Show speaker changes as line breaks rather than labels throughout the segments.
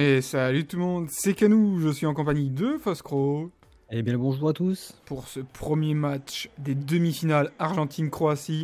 Et salut tout le monde, c'est Canou, je suis en compagnie de Foscro
Eh bien, bonjour à tous.
pour ce premier match des demi-finales Argentine-Croatie.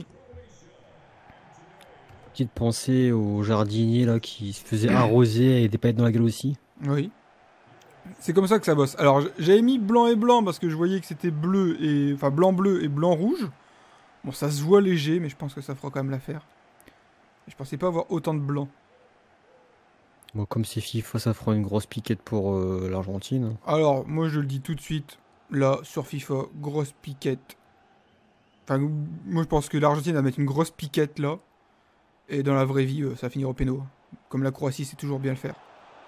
Petite pensée au jardinier là qui se faisait arroser et des paillettes dans la gueule aussi.
Oui, c'est comme ça que ça bosse. Alors j'avais mis blanc et blanc parce que je voyais que c'était bleu et enfin blanc-bleu et blanc-rouge. Bon, ça se voit léger, mais je pense que ça fera quand même l'affaire. Je pensais pas avoir autant de blanc.
Bon, comme c'est FIFA, ça fera une grosse piquette pour l'Argentine.
Alors moi je le dis tout de suite, là sur FIFA, grosse piquette. Enfin moi je pense que l'Argentine va mettre une grosse piquette là. Et dans la vraie vie, ça va finir au péno. Comme la Croatie sait toujours bien le faire.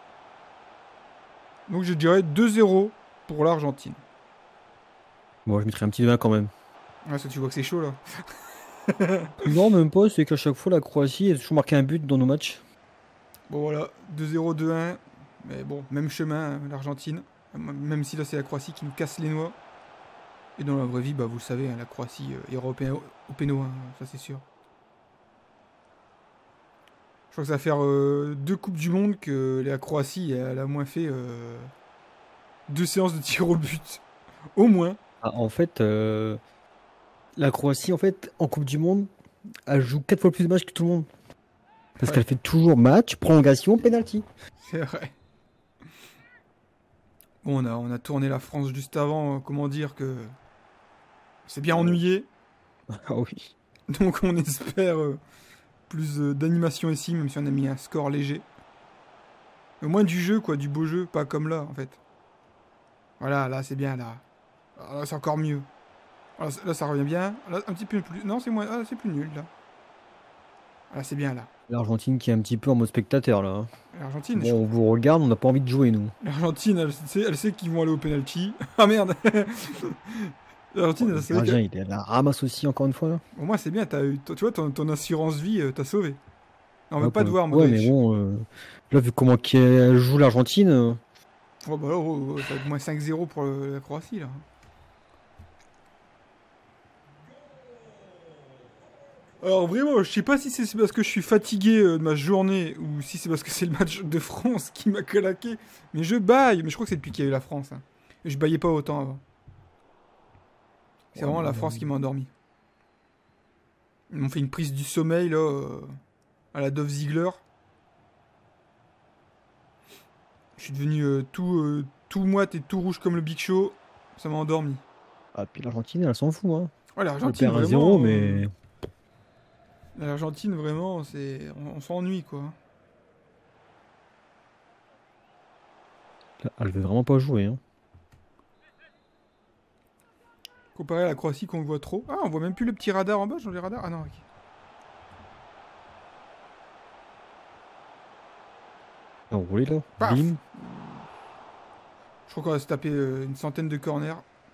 Donc je dirais 2-0 pour l'Argentine.
Bon, je mettrai un petit 20 quand même.
Ah, ça tu vois que c'est chaud là.
Non, même pas, c'est qu'à chaque fois la Croatie a toujours marqué un but dans nos matchs.
Bon voilà, 2-0, 2-1. Mais bon, même chemin, hein, l'Argentine. Même si là c'est la Croatie qui nous casse les noix. Et dans la vraie vie, bah vous le savez, hein, la Croatie ira au péno, hein, ça c'est sûr. Je crois que ça va faire 2 Coupes du Monde que la Croatie elle a moins fait 2 séances de tir au but. Au moins.
Ah, en fait, la Croatie, en fait, en Coupe du Monde, elle joue 4 fois plus de matchs que tout le monde. Parce
Ouais,
qu'elle fait toujours match, prolongation, penalty.
c'est vrai. Bon, on a tourné la France juste avant, comment dire que c'est bien ennuyé.
Ah oui.
Donc on espère plus d'animation ici, même si on a mis un score léger. Au moins du jeu, quoi, du beau jeu, pas comme là, en fait. Voilà, là c'est bien, là. Ah, là c'est encore mieux. Là ça revient bien. Là un petit peu plus... Non, c'est moins... Ah, c'est plus nul, là. Là c'est bien, là.
L'Argentine qui est un petit peu en mode spectateur là.
L'Argentine,
Bon, on vous regarde, on n'a pas envie de jouer nous.
L'Argentine, elle sait qu'ils vont aller au penalty. Ah merde.
Oh,
L'Argentine,
le
elle sait que...
gardien, il est à la ramasse aussi encore une fois.
Au moins c'est bien, tu vois, ton assurance vie, t'as sauvé. On veut
Ouais,
pas
pour
te
le
voir,
coup, ouais, mais
Modric.
bon, là, vu comment qu'elle joue l'Argentine,
Oh bah là, ça va être moins 5-0 pour la Croatie, là. Alors vraiment, je sais pas si c'est parce que je suis fatigué de ma journée ou si c'est parce que c'est le match de France qui m'a claqué. Mais je baille, mais je crois que c'est depuis qu'il y a eu la France, hein. Je baillais pas autant avant. C'est
ouais,
vraiment la
mais,
France qui m'a endormi. Ils m'ont fait une prise du sommeil, là, à la Dove Ziegler. Je suis devenu tout moite et tout rouge comme le Big Show. Ça m'a endormi.
ah, puis l'Argentine, elle s'en fout, hein.
Ouais,
Elle
l'Argentine,
perd 1-0,
vraiment...
mais
L'Argentine, vraiment, c'est... On s'ennuie, quoi.
là, elle veut vraiment pas jouer, hein.
Comparé à la Croatie qu'on voit trop. Ah, on voit même plus le petit radar en bas, genre les radars. Ah non, ok.
Enroulé là,
Paf.
bim.
Je crois qu'on va se taper une centaine de corners.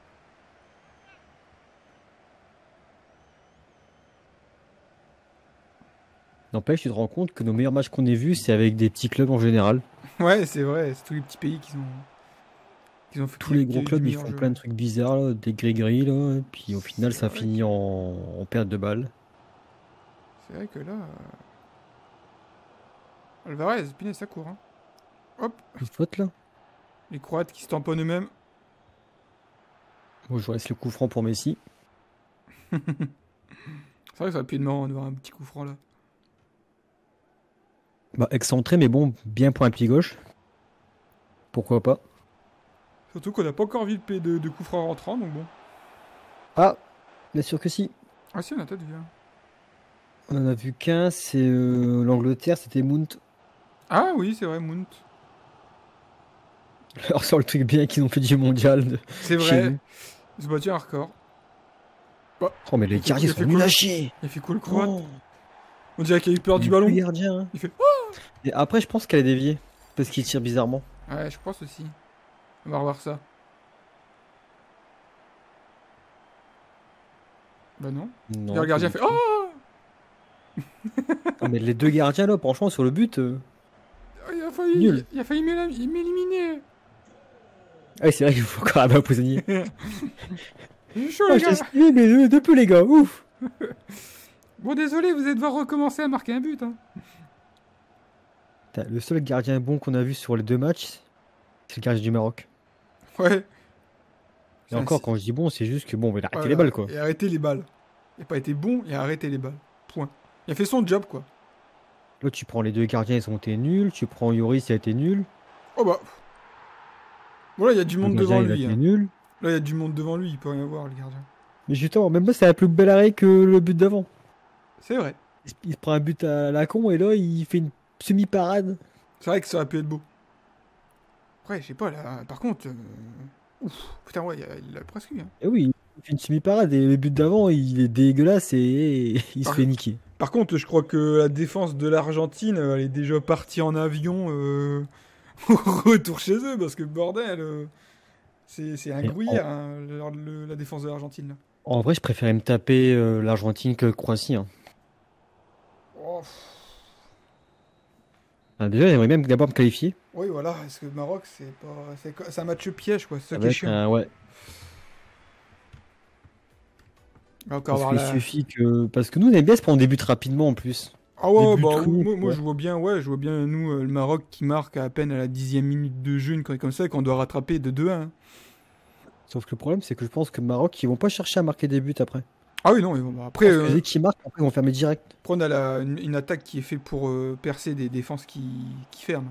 N'empêche, tu te rends compte que nos meilleurs matchs qu'on ait vus, c'est avec des petits clubs en général.
Ouais, c'est vrai, c'est tous les petits pays qui ont fait
Tous les
qui a
gros
eu du
clubs, ils
meilleur
font
jeu.
plein de trucs bizarres, là, des gris-gris, là, et puis au final,
C'est
ça
vrai,
finit en perte de balles.
c'est vrai que là... Alvarez, punaise, ça court, hein. Hop,
Une faute là.
les Croates qui se tamponnent eux-mêmes.
Bon, je laisse le coup franc pour Messi.
C'est vrai que ça aurait pu être marrant de voir un petit coup franc là.
Bah, excentré, mais bon, bien pour un pied gauche. Pourquoi pas.
Surtout qu'on n'a pas encore vu de coup franc rentrant, donc bon.
Ah, bien sûr que si.
Ah si, on a peut-être vu, hein.
On en a vu qu'un, c'est l'Angleterre, c'était Mount.
Ah oui, c'est vrai, Mount.
Alors sur le truc bien qu'ils ont fait du mondial
C'est
chez
vrai.
nous.
Il se battu un record. Bah,
Oh mais les gardiens
il a
sont
fait
nuls
quoi
à chier.
Il a fait quoi le Croate?
Oh,
On dirait qu'il a eu peur
il
du
est plus
ballon.
gardien, hein.
Il fait...
Et après je pense qu'elle est déviée. Parce qu'il tire bizarrement.
Ouais, je pense aussi. On va revoir ça. Bah non. Et
Non,
le
pas
gardien
du
fait...
tout.
Oh,
Ah, mais les deux gardiens là, franchement, sur le but, nul.
Il a failli m'éliminer.
Ah oui, c'est vrai qu'il faut encore un prisonnier.
J'ai chaud
Ah,
les
je t'ai
gars.
esquivé, mais de peu les gars, ouf.
Bon désolé, vous allez devoir recommencer à marquer un but, hein.
Le seul gardien bon qu'on a vu sur les 2 matchs, c'est le gardien du Maroc.
Ouais.
Et
C'est un
encore,
si-
quand je dis bon, c'est juste que bon, il a arrêté
voilà.
les balles, quoi.
Et arrêter les balles. Il a pas été bon, il a arrêté les balles. Point. Il a fait son job, quoi.
Là, tu prends les 2 gardiens, ils ont été nuls. Tu prends Yoris, il a été nul.
Oh bah. Voilà, il y a du
Le
monde
gardien,
devant
il a
lui.
été
Hein.
nul.
Là, il y a du monde devant lui, il peut rien voir, le gardien.
Mais justement, même là, c'est un plus bel arrêt que le but d'avant.
C'est vrai.
Il se prend un but à la con et là, il fait une semi-parade.
C'est vrai que ça aurait pu être beau. Après, je sais pas, là. Par contre. Ouf. Putain, ouais, il a presque eu. Hein.
Et oui, il fait une semi-parade et le but d'avant, il est dégueulasse et il se
Par,
fait niquer.
par contre, je crois que la défense de l'Argentine, elle est déjà partie en avion au retour chez eux, parce que bordel. C'est un
Et
gruyère, hein, la défense de l'Argentine, là.
en vrai, je préférais me taper l'Argentine que Croatie. Hein.
Oh,
Ah, déjà, j'aimerais même d'abord me qualifier
oui, voilà, parce que le Maroc, c'est un match piège, quoi. C'est ça qui est
avec
chiant.
un. Ouais.
On va encore
Parce
avoir
qu'il
la.
suffit que. Parce que nous, on aime bien se prendre des buts rapidement en plus.
Ah
Des
ouais,
buts
bah,
cons,
moi,
quoi.
je vois bien, ouais, je vois bien, nous, le Maroc qui marque à peine à la 10e minute de jeu, une connerie comme ça, et qu'on doit rattraper de 2-1. Hein.
Sauf que le problème, c'est que je pense que le Maroc, ils vont pas chercher à marquer des buts après.
Ah oui, non, bah, après,
Parce que dès qu'ils marquent, après, ils vont fermer direct.
on a une attaque qui est faite pour percer des défenses qui ferment.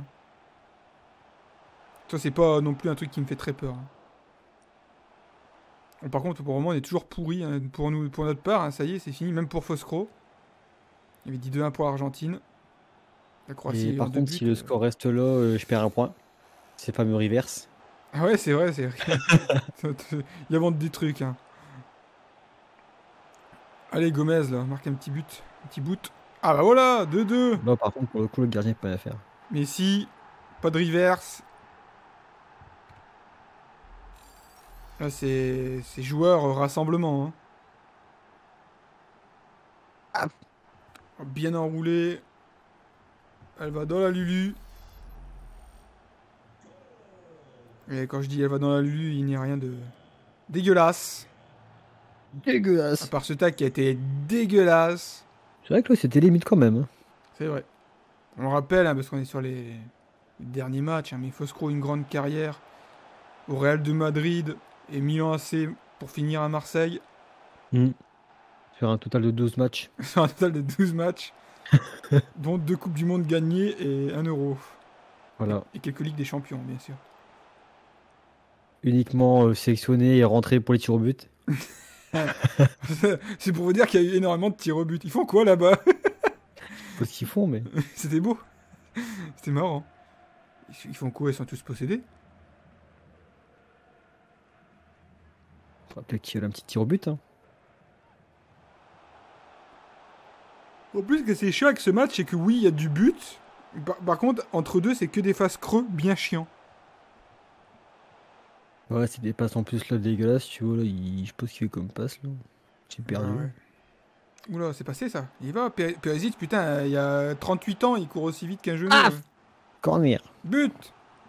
Ça, c'est pas non plus un truc qui me fait très peur. Hein. Bon, par contre, pour le moment, on est toujours pourri hein, pour nous, pour notre part. Hein, ça y est, c'est fini. Même pour Foscro. Il avait dit 2-1 pour l'Argentine. La Croatie
Et
est en
par
deux
contre,
buts.
si le score reste là, je perds un point. C'est fameux reverse.
Ah ouais, c'est vrai, c'est vrai. Il invente des trucs. Hein. Allez, Gomez, là, marque un petit but. Un petit bout. Ah bah voilà, 2-2.
Là, par contre, pour le coup, le gardien peut rien faire.
Messi, pas de reverse. Là, c'est joueur rassemblement. Hein.
Ah.
Bien enroulée. Elle va dans la Lulu. Et quand je dis elle va dans la Lulu, il n'y a rien de dégueulasse. À
Dégueulasse.
part ce tac qui a été dégueulasse.
C'est vrai que là, c'était limite quand même. Hein.
C'est vrai. On le rappelle, hein, parce qu'on est sur les derniers matchs, hein, mais Foscro, une grande carrière au Real de Madrid et Milan AC pour finir à Marseille.
Sur un total de 12 matchs.
Sur un total de 12 matchs, dont 2 Coupes du Monde gagnées et 1 euro.
Voilà.
Et quelques Ligues des Champions, bien sûr.
Uniquement sélectionné et rentré pour les tirs au but.
C'est pour vous dire qu'il y a eu énormément de tirs au but. Ils font quoi là-bas?
Faut ce qu'ils font, mais.
C'était beau. C'était marrant. Ils font quoi? Ils sont tous possédés?
Faudra peut-être qu'il y ait un petit tir au but. Hein.
En plus, ce que c'est chiant avec ce match, c'est que oui, il y a du but. Par contre, entre deux, c'est que des faces creux bien chiants.
Ouais, c'est des passes en plus là dégueulasses, tu vois. Là, je sais pas ce qu'il fait comme passe là. J'ai perdu.
Ah ouais. Oula, c'est passé ça. Il va, Perisic, putain, il y a 38 ans, il court aussi vite qu'un genou.
Ah Corner.
But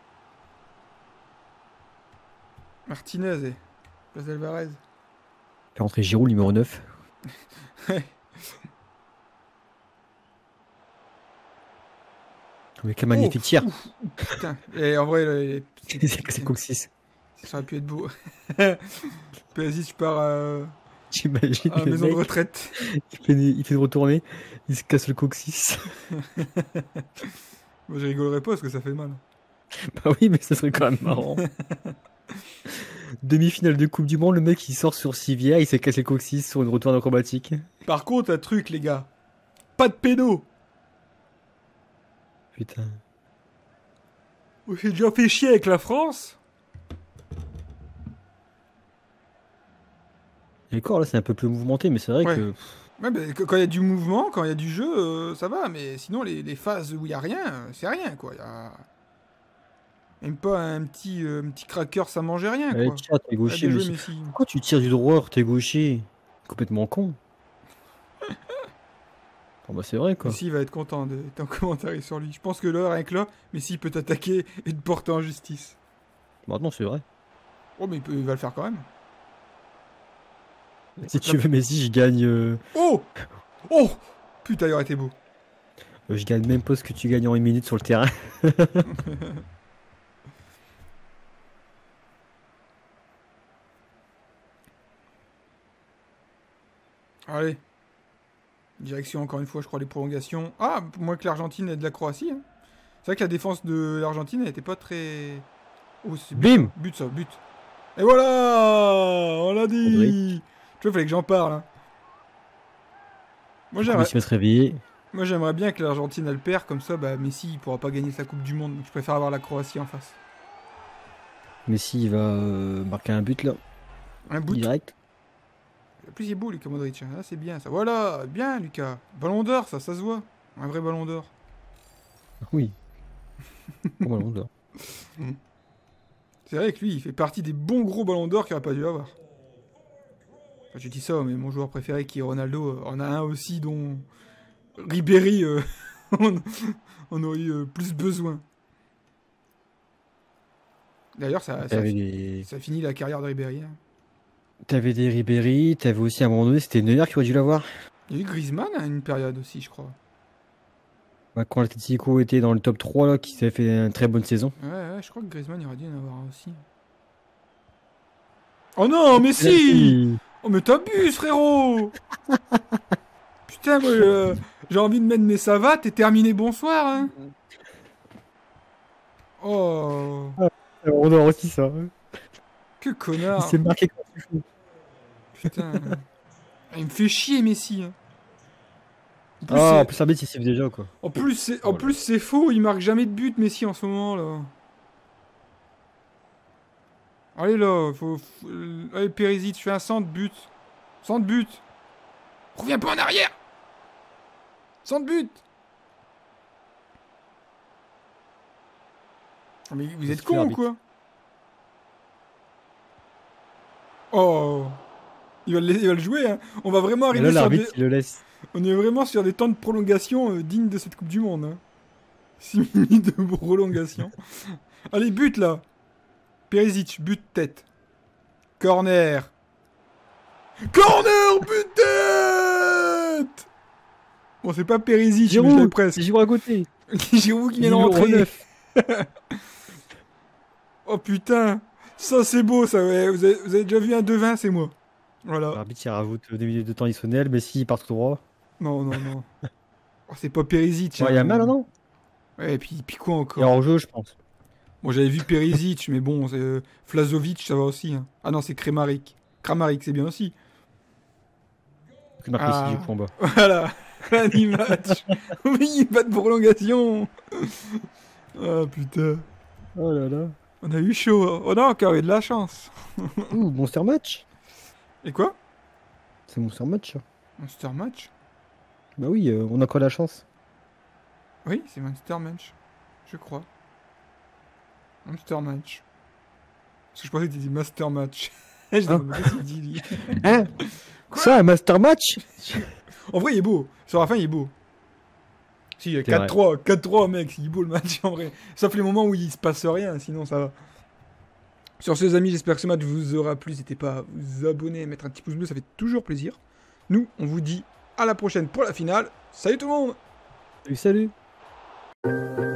Martinez et Place Alvarez.
Fait rentrer Giroud, numéro 9. Mais quel magnifique tir.
Putain, et en vrai,
C'est comme 6.
ça aurait pu être beau. Perisic part
J'imagine
à la
le
maison de
mec,
retraite.
il fait retourner, il se casse le coccyx.
Moi, je rigolerais pas parce que ça fait mal.
Bah oui, mais ça serait quand même marrant. Demi-finale de Coupe du Monde, le mec il sort sur civière, il s'est cassé le coccyx sur une retourne acrobatique.
Par contre, un truc, les gars. Pas de péno.
Putain.
On s'est déjà fait chier avec la France.
Et encore là, c'est un peu plus mouvementé, mais c'est vrai
Ouais.
que.
Ouais, bah, quand il y a du mouvement, quand il y a du jeu, ça va. Mais sinon, les phases où il n'y a rien, c'est rien, quoi. Il y a même pas un petit cracker, ça mangeait rien,
Allez,
quoi.
tire, t'es gaucher,
Bien
mais
joué, Messi.
pourquoi tu tires du droit, t'es gaucher? Complètement con. Bon bah c'est vrai quoi.
Messi va être content d'être en commentaire sur lui. Je pense que là, rien que là, Messi peut t'attaquer et te porter en justice.
Maintenant c'est vrai.
Oh, mais il va le faire quand même.
Si tu veux Messi, je gagne.
Oh! Oh! Putain, il aurait été beau.
Je gagne même pas ce que tu gagnes en 1 minute sur le terrain.
Allez. Direction, encore une fois, je crois, les prolongations. Ah, moins que l'Argentine et de la Croatie. Hein. C'est vrai que la défense de l'Argentine, elle était pas très... Oh, c'est but,
Bim!
ça. But, ça, but. Et voilà! On l'a dit! Tu vois, fallait que j'en parle. Hein. Moi, j'aimerais...
Messi va se réveiller.
Moi, j'aimerais bien que l'Argentine, elle perd. Comme ça, bah, Messi, il pourra pas gagner sa Coupe du Monde. Donc, je préfère avoir la Croatie en face.
Messi, il va marquer un but là,
Un but.
direct.
En plus, il est beau, Lucas Modric. Hein. Là, c'est bien, ça. Voilà! Bien, Lucas. Ballon d'or, ça se voit. Un vrai ballon d'or.
Oui. Bon, ballon d'or.
C'est vrai que lui, il fait partie des bons gros ballons d'or qu'il aurait pas dû avoir. Enfin, je dis ça, mais mon joueur préféré qui est Ronaldo, en a un aussi dont Ribéry, on, on aurait eu plus besoin. D'ailleurs, ça finit la carrière de Ribéry. Hein.
T'avais des Ribéry, t'avais aussi à un moment donné, c'était Neuer qui aurait dû l'avoir.
Il y a eu Griezmann à une période aussi, je crois.
Bah, quand l'Atlético était dans le top 3, là, qui s'est fait une très bonne saison.
Ouais, je crois que Griezmann, il aurait dû en avoir un aussi. Oh non, mais si! Oh, mais t'abuses, frérot! Putain, moi, j'ai envie de mettre mes savates et terminer bonsoir, hein! Oh!
On a aussi ça.
Que
Il
connard!
s'est marqué quand il faut.
Putain! Il me fait chier, Messi! Hein. En plus,
Ah,
c'est-
en plus, Arbit, il s'est déjà, quoi.
En plus, c'est
Oh là.
c'est faux, il marque jamais de but, Messi, en ce moment, là. Allez, là, allez, Périsic, fais un centre, but. Centre, but. Reviens pas en arrière. Centre, but. Ah, mais vous êtes
Merci,
con ou
l'arbitre.
quoi? Oh. Il va le jouer, hein. On va vraiment
Et
arriver
là,
sur
l'arbitre,
des...
il le laisse.
On est vraiment sur des temps de prolongation dignes de cette Coupe du Monde, hein. 6 minutes de prolongation. Allez, but, là. Périsic, but tête. Corner. Corner, but tête. Bon, c'est pas Périsic, mais je l'avais
Giroud,
presque.
c'est Giroud à côté.
Giroud qui vient de
Numéro
rentrer.
9.
Oh putain. Ça, c'est beau, ça. Ouais. Vous avez déjà vu un 2-20, c'est moi. Voilà.
L'arbitre, il rajoute des minutes de temps additionnel. Messi, il part tout droit.
Non, non, non. Oh, c'est pas Périsic.
Ouais, il y a mal, là, non?
Ouais, et puis quoi
Il est
encore?
en jeu, je pense.
Bon, j'avais vu Périsic, mais bon, Flazovic, ça va aussi. Hein. Ah non, c'est Kramaric. Kramaric, c'est bien aussi.
Que marque
Ah.
Messi, du coup, en bas.
Voilà. Match. Oui, pas de prolongation. Ah putain.
Oh là là.
On a eu chaud. On a encore eu de la chance.
Ouh, Monster Match.
Et quoi?
C'est Monster Match, ça.
Monster Match?
Bah oui, on a encore la chance.
Oui, c'est Monster Match. Je crois. Monster Match. Parce que je pensais que tu disais Master Match. Je sais
Ah.
pas ce qu'il dit, lui.
Hein?
Quoi?
Ça, un Master Match?
En vrai, il est beau. Sur la fin, il est beau. Si, il y a
C'est vrai.
4-3. 4-3, mec. Il est beau le match, en vrai. Sauf les moments où il se passe rien. Sinon, ça va. Sur ce, les amis, j'espère que ce match vous aura plu. N'hésitez pas à vous abonner et mettre un petit pouce bleu. Ça fait toujours plaisir. Nous, on vous dit à la prochaine pour la finale. Salut tout le monde!
Salut, salut.